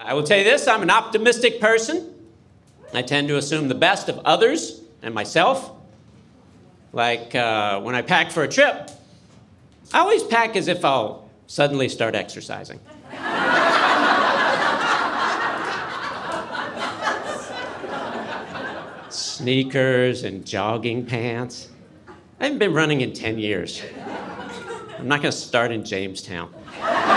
I will tell you this, I'm an optimistic person. I tend to assume the best of others and myself. Like when I pack for a trip, I always pack as if I'll suddenly start exercising. Sneakers and jogging pants. I haven't been running in 10 years. I'm not going to start in Jamestown.